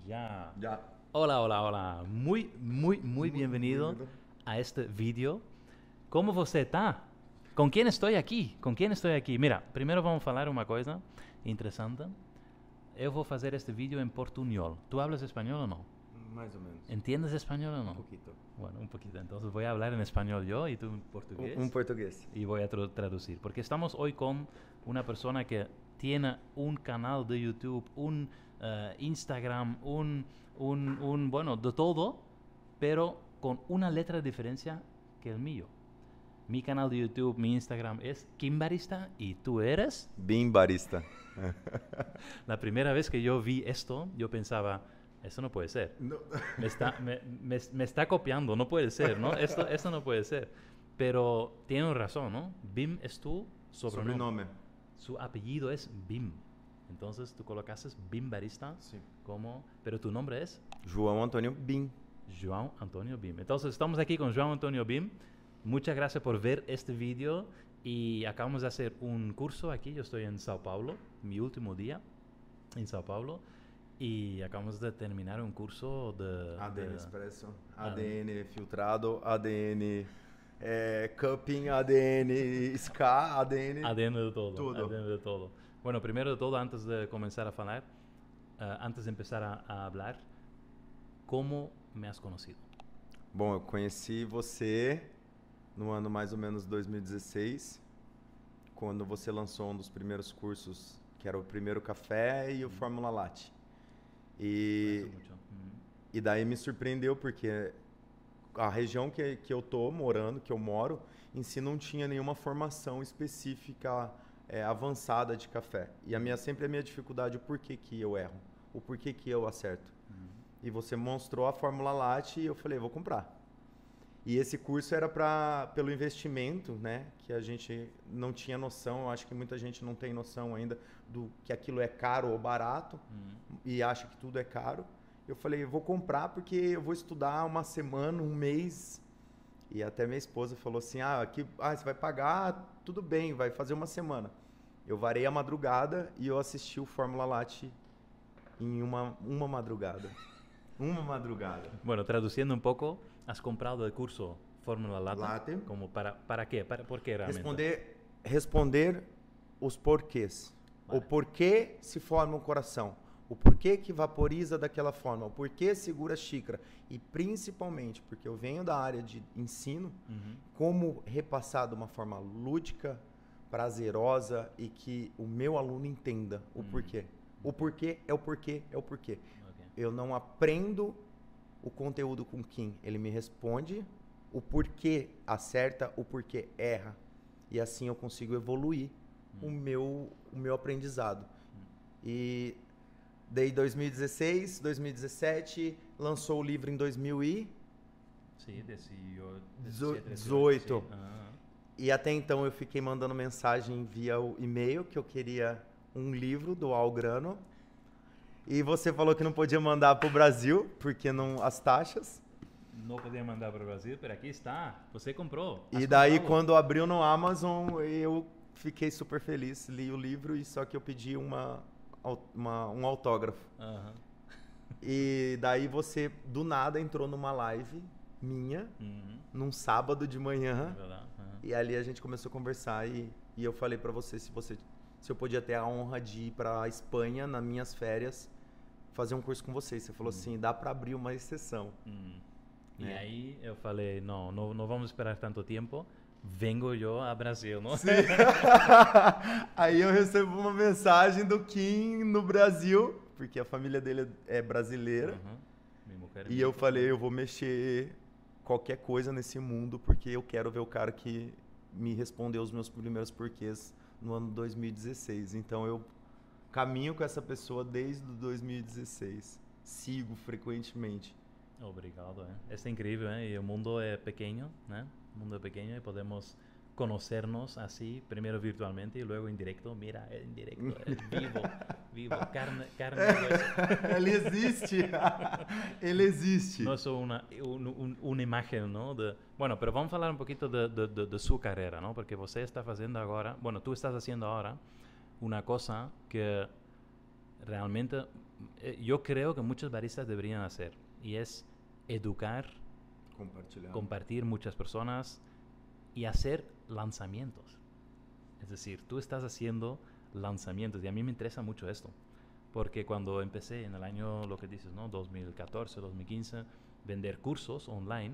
Ya. Ya. Hola, hola, hola. Muy bienvenido a este vídeo. Como você tá? Com quem estou aqui? Com quem estou aqui? Mira, primeiro vamos falar uma coisa interessante. Eu vou fazer este vídeo em portunhol. Tu hablas espanhol ou não? Mais ou menos. ¿Entiendes español o no? Un poquito. Bueno, un poquito. Entonces voy a hablar en español yo y tú en portugués. Un portugués. Y voy a traducir. Porque estamos hoy con una persona que tiene un canal de YouTube, un Instagram, bueno, de todo, pero con una letra de diferencia que el mío. Mi canal de YouTube, mi Instagram es Kim Barista y tú eres... Bim Barista. La primera vez que yo vi esto, yo pensaba, eso no puede ser. No. Me está copiando, no puede ser, ¿no? Esto no puede ser. Pero tiene razón, ¿no? Bim es tu sobrenombre. Su apellido es Bim. Entonces tú colocaste Bim Barista como... Pero tu nombre es... João Antônio Bim. João Antônio Bim. Entonces estamos aquí con João Antônio Bim. Muchas gracias por ver este vídeo. Y acabamos de hacer un curso aquí. Yo estoy en Sao Paulo, mi último día en Sao Paulo. Y acabamos de terminar un curso de... ADN Expresso, ADN filtrado, ADN cupping, ADN ska, ADN... ADN de todo. Tudo. ADN de todo. Bueno, primero de todo, antes de comenzar a hablar, antes de empezar a hablar, ¿cómo me has conocido? Bom, eu conheci você no ano mais ou menos 2016, quando você lançou um dos primeiros cursos, que era o primeiro café e o Fórmula Latte. E daí me surpreendeu porque a região que eu tô morando, que eu moro, em si não tinha nenhuma formação específica avançada de café. E sempre a minha dificuldade, o porquê que eu erro, o porquê que eu acerto. E você mostrou a Fórmula Latte e eu falei, vou comprar. E esse curso era pelo investimento, né? Que a gente não tinha noção, eu acho que muita gente não tem noção ainda do que aquilo é caro ou barato e acha que tudo é caro. Eu falei, eu vou comprar porque eu vou estudar uma semana, um mês. E até minha esposa falou assim, você vai pagar, tudo bem, vai fazer uma semana. Eu varei a madrugada e eu assisti o Fórmula Latte em uma madrugada. Uma madrugada. Bueno, traduciendo un poco, has comprado el curso Fórmula Latte. ¿Como para qué? ¿Por qué realmente? Responder os porquês. Vale. O porquê se forma o coração. O porquê que vaporiza daquela forma. O porquê segura a xícara. E principalmente porque eu venho da área de ensino, como repassar de uma forma lúdica, prazerosa e que o meu aluno entenda o porquê. O porquê é o porquê é o porquê. Eu não aprendo o conteúdo com Kim. Ele me responde o porquê acerta, o porquê erra. E assim eu consigo evoluir o meu aprendizado. E daí 2016, 2017, lançou o livro em 2018. E até então eu fiquei mandando mensagem via o e-mail que eu queria um livro do Algrano. E você falou que não podia mandar para o Brasil, porque não as taxas. Não podia mandar para o Brasil, mas aqui está. Você comprou. E daí, quando abriu no Amazon, eu fiquei super feliz. Li o livro e só que eu pedi um autógrafo. E daí você, do nada, entrou numa live minha, num sábado de manhã. E ali a gente começou a conversar e eu falei para você se eu podia ter a honra de ir para a Espanha nas minhas férias, fazer um curso com vocês. Você falou assim, dá para abrir uma exceção. E aí eu falei, não vamos esperar tanto tempo, vengo eu a Brasil, não? Aí eu recebo uma mensagem do Kim no Brasil, porque a família dele é brasileira. E eu falei, eu vou mexer qualquer coisa nesse mundo, porque eu quero ver o cara que me respondeu os meus primeiros porquês no ano 2016. Então eu caminho com essa pessoa desde 2016. Sigo frequentemente. Obrigado. Isso é incrível, e o mundo é pequeno, né? O mundo é pequeno e podemos conocernos así, primero virtualmente y luego en directo. Mira, en directo, vivo, carne y hueso. Ele existe, ele existe. No es una imagen, ¿no? Bueno, pero vamos a hablar un poquito de su carrera, ¿no? Porque você está haciendo ahora, bueno, tú estás haciendo ahora una cosa que realmente yo creo que muchos baristas deberían hacer, y es educar, compartir muchas personas y hacer lanzamientos. Es decir, tú estás haciendo lanzamientos y a mí me interesa mucho esto, porque cuando empecé en el año, lo que dices, ¿no? 2014, 2015, vender cursos online,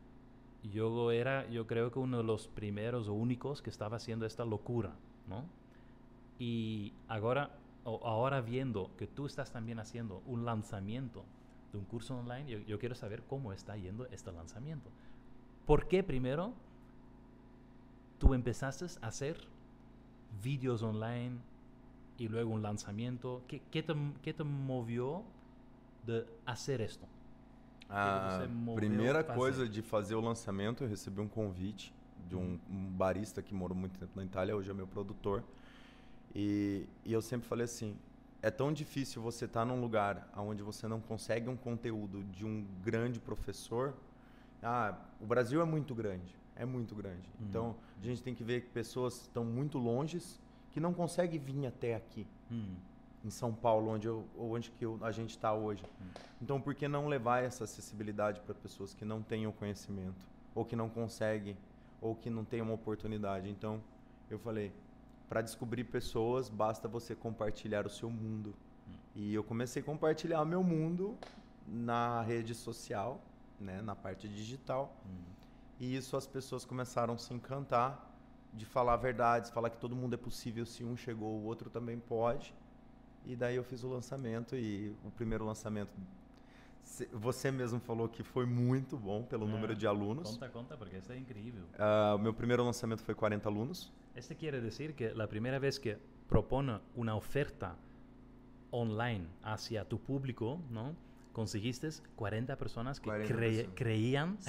yo creo que uno de los primeros o únicos que estaba haciendo esta locura, ¿no? Y ahora viendo que tú estás también haciendo un lanzamiento de un curso online, yo quiero saber cómo está yendo este lanzamiento. ¿Por qué primero tú empezaste a hacer vídeos online y luego un lanzamiento? ¿Qué te movió de hacer esto? A primeira coisa de fazer o lançamento, eu recebi um convite de um barista que morou muito tempo na Itália, hoje é meu produtor. E eu sempre falei assim, é tão difícil você estar num lugar onde você não consegue um conteúdo de um grande professor. O Brasil é muito grande. Então, a gente tem que ver que pessoas estão muito longes que não conseguem vir até aqui, em São Paulo, onde a gente está hoje. Então, por que não levar essa acessibilidade para pessoas que não têm o conhecimento, ou que não conseguem, ou que não têm uma oportunidade? Então, eu falei, para descobrir pessoas, basta você compartilhar o seu mundo. E eu comecei a compartilhar o meu mundo na rede social, né, na parte digital. E isso as pessoas começaram a se encantar de falar verdades, falar que todo mundo é possível, se um chegou, o outro também pode. E daí eu fiz o lançamento, e o primeiro lançamento, você mesmo falou que foi muito bom pelo número de alunos. Conta, porque isso é incrível. O meu primeiro lançamento foi 40 alunos. Esto quiere decir que la primera vez que propone una oferta online hacia tu público, ¿no? Conseguiste 40 personas que creían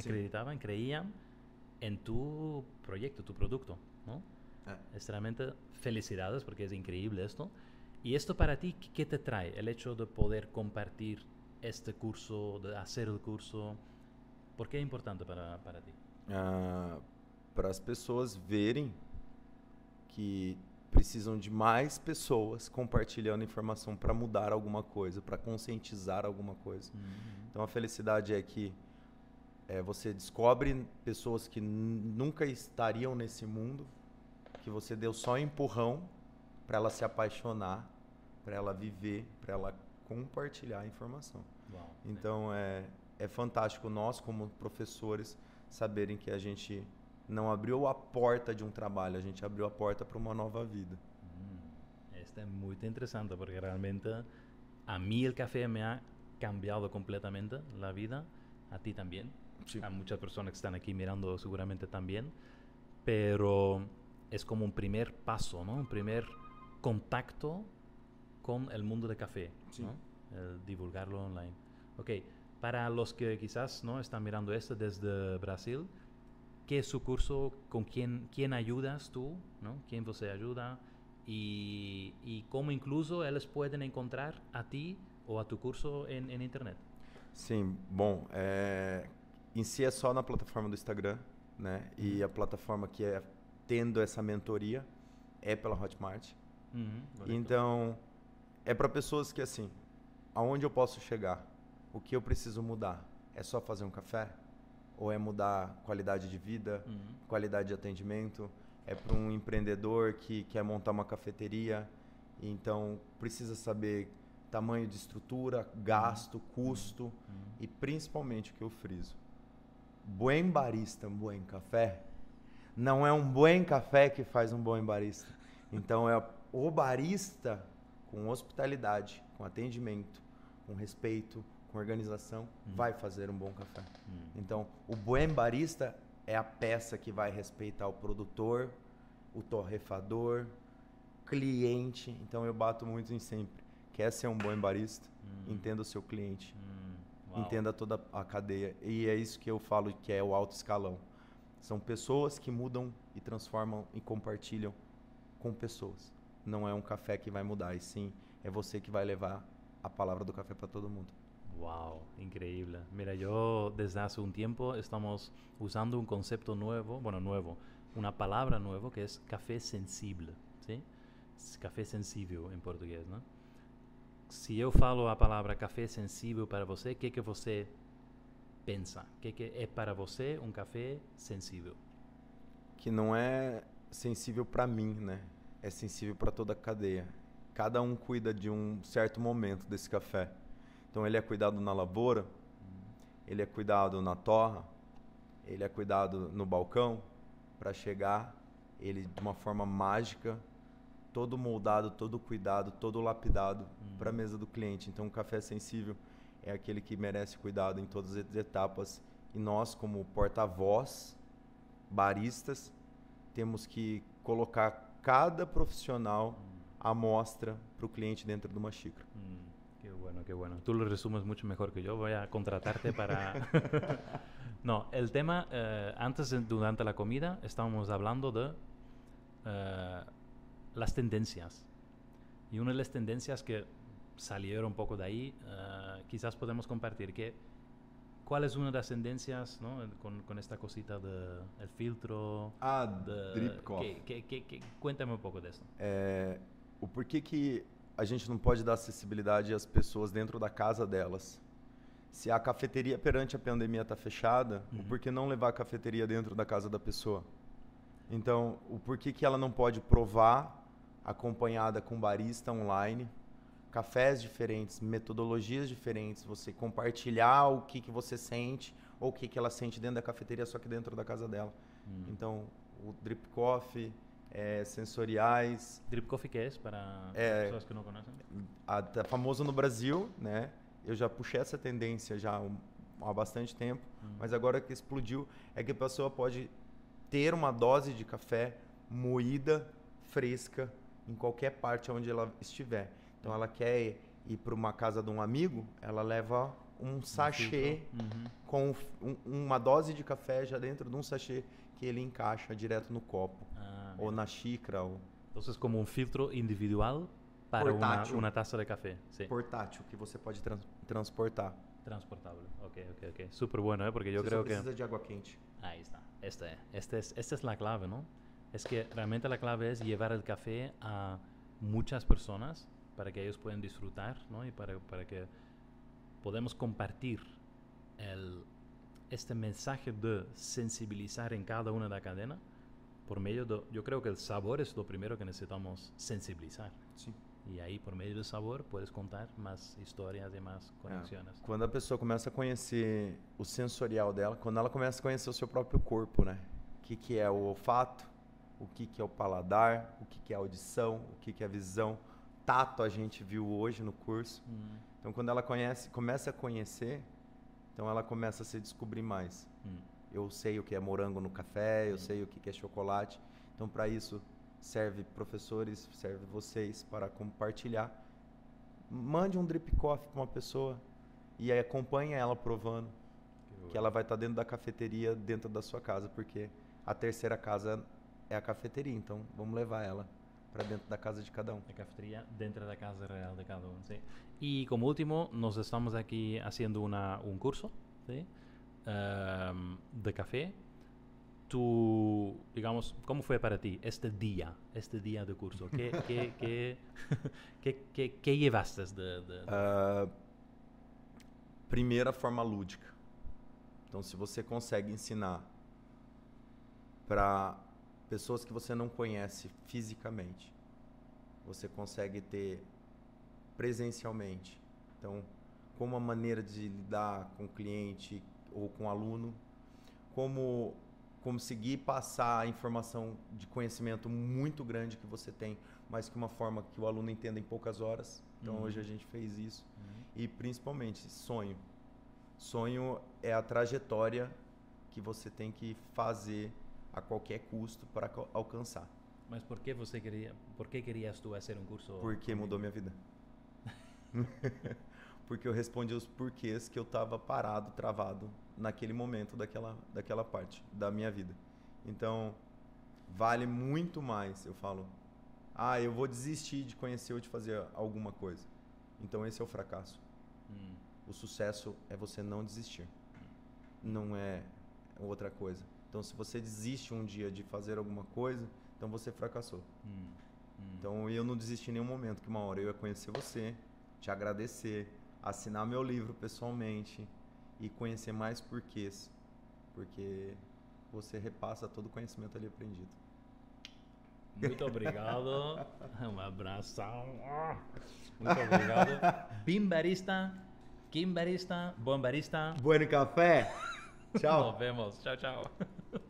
en tu proyecto, tu producto, ¿no? Extremadamente felicidades, porque es increíble esto. ¿Y esto para ti qué te trae? El hecho de poder compartir este curso, de hacer el curso, ¿por qué es importante para ti? Para as pessoas verem que precisam de mais pessoas compartilhando informação para mudar alguma coisa, para conscientizar alguma coisa. Então, a felicidade é que você descobre pessoas que nunca estariam nesse mundo, que você deu só um empurrão para ela se apaixonar, para ela viver, para ela compartilhar a informação. Uau. Então, é fantástico nós, como professores, saberem que a gente não abriu a porta de um trabalho, a gente abriu a porta para uma nova vida. Esto es muy interesante porque realmente a mí el café me ha cambiado completamente la vida, a ti también, Sí. a muchas personas que están aquí mirando seguramente también, pero es como un primer paso, ¿no? Un primer contacto con el mundo del café, Sí. ¿no? El divulgarlo online. Ok, para los que quizás no están mirando esto desde Brasil, ¿qué es su curso? ¿Con quién ayudas tú? ¿No? ¿Quién você ayuda? Y cómo incluso ellos pueden encontrar a ti o a tu curso en internet. Sim, bom, em si é só na plataforma do Instagram, né? E a plataforma que é tendo essa mentoria é pela Hotmart. Então, é para pessoas que, assim, aonde eu posso chegar? O que eu preciso mudar? É só fazer um café? Ou é mudar qualidade de vida, qualidade de atendimento? É para um empreendedor que quer montar uma cafeteria, então precisa saber tamanho de estrutura, gasto, custo e principalmente o que eu friso. Buen barista, buen café, não é um buen café que faz um bom barista. Então é o barista com hospitalidade, com atendimento, com respeito, com organização, vai fazer um bom café. Então, o buen barista é a peça que vai respeitar o produtor, o torrefador, cliente. Então, eu bato muito em sempre. Quer ser um bom barista? Entenda o seu cliente. Entenda toda a cadeia. E é isso que eu falo que é o alto escalão. São pessoas que mudam e transformam e compartilham com pessoas. Não é um café que vai mudar, e sim é você que vai levar a palavra do café para todo mundo. Wow, increíble. Mira, yo desde hace un tiempo estamos usando un concepto nuevo, una palabra nueva que es café sensible, ¿sí? Es café sencillo en portugués, ¿no? se eu falo a palavra café sensível para você, o que você pensa? O que é para você um café sensível? Que não é sensível para mim, né? É sensível para toda a cadeia. Cada um cuida de um certo momento desse café. Então ele é cuidado na lavoura, ele é cuidado na torra, ele é cuidado no balcão para chegar ele de uma forma mágica, todo moldado, todo cuidado, todo lapidado para a mesa do cliente. Então o café sensível é aquele que merece cuidado em todas as etapas e nós como porta-voz, baristas, temos que colocar cada profissional à mostra para o cliente dentro de uma xícara. Qué bueno, qué bueno. Tú lo resumes mucho mejor que yo. Voy a contratarte para... No, el tema, durante la comida, estábamos hablando de las tendencias. Y una de las tendencias que salieron un poco de ahí, quizás podemos compartir ¿cuál es una de las tendencias, ¿no? con esta cosita del filtro? Drip coffee. Cuéntame un poco de eso. O porquê que a gente não pode dar acessibilidade às pessoas dentro da casa delas. Se a cafeteria perante a pandemia está fechada, o porquê não levar a cafeteria dentro da casa da pessoa? Então, o porquê que ela não pode provar, acompanhada com barista online, cafés diferentes, metodologias diferentes, você compartilhar o que você sente ou o que ela sente dentro da cafeteria, só que dentro da casa dela. Então, o Drip Coffee, sensoriais. Drip Coffee, que é para pessoas que não conhecem? Tá famoso no Brasil, né? Eu já puxei essa tendência já há bastante tempo, mas agora que explodiu é que a pessoa pode ter uma dose de café moída, fresca, em qualquer parte onde ela estiver. Então ela quer ir para uma casa de um amigo, ela leva um sachê com uma dose de café já dentro de um sachê que ele encaixa direto no copo ou na xícara. Então é como um filtro individual para uma taça de café. Sí. Portátil, que você pode transportar. Transportable. Ok. Súper bueno, porque yo creo que... precisa de água quente. Ahí está. Esta es la clave, ¿no? Es que realmente la clave es llevar el café a muchas personas para que ellos puedan disfrutar, ¿no? Y para que podamos compartir este mensaje de sensibilizar en cada una de la cadena por medio de... Yo creo que el sabor es lo primero que necesitamos sensibilizar. Sí. E aí, por meio do sabor, puedes contar mais histórias e mais conexões. Quando a pessoa começa a conhecer o sensorial dela, quando ela começa a conhecer o seu próprio corpo, né? O que é o olfato, o que é o paladar, o que é a audição, o que é a visão. Tato a gente viu hoje no curso. Então, quando ela começa a conhecer, então ela começa a se descobrir mais. Eu sei o que é morango no café, eu sei o que é chocolate. Então, para isso... serve professores, serve vocês para compartilhar. Mande um drip coffee para uma pessoa e aí acompanhe ela provando que ela vai estar dentro da cafeteria, dentro da sua casa, porque a terceira casa é a cafeteria, então vamos levar ela para dentro da casa de cada um. A cafeteria dentro da casa real de cada um, sí. Y como último, nos estamos aquí haciendo un curso, ¿sí? De café. Tú, digamos, ¿cómo fue para ti este día de curso? ¿Qué llevaste Primeira forma lúdica. Então, se você consegue ensinar para pessoas que você não conhece fisicamente, você consegue ter presencialmente. Então, como a maneira de lidar com o cliente ou com o aluno, como conseguir passar a informação de conhecimento muito grande que você tem, mas que uma forma que o aluno entenda em poucas horas. Então, hoje a gente fez isso. E, principalmente, sonho. Sonho é a trajetória que você tem que fazer a qualquer custo para alcançar. Mas por que querias tu fazer um curso? Porque mudou minha vida. Porque eu respondi os porquês que eu estava parado, travado naquele momento daquela parte da minha vida. Então, vale muito mais, eu falo, eu vou desistir de conhecer ou de fazer alguma coisa. Então, esse é o fracasso. O sucesso é você não desistir. Não é outra coisa. Então, se você desiste um dia de fazer alguma coisa, então você fracassou. Então, eu não desisti em nenhum momento, que uma hora eu ia conhecer você, te agradecer, assinar meu livro pessoalmente e conhecer mais porquês, porque você repassa todo o conhecimento ali aprendido. Muito obrigado. Um abração. Muito obrigado. Bimbarista, Kimbarista, Bombarista. Bueno café. Tchau. Nos vemos. Tchau, tchau.